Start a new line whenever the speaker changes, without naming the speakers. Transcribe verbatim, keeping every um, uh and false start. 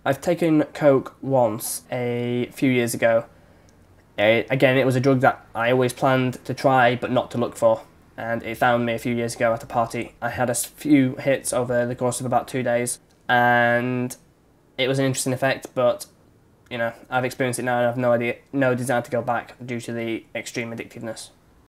I've taken coke once a few years ago. Uh, again, it was a drug that I always planned to try but not to look for. And it found me a few years ago at a party. I had a few hits over the course of about two days. And it was an interesting effect, but you know, I've experienced it now and I have no idea, no desire to go back due to the extreme addictiveness.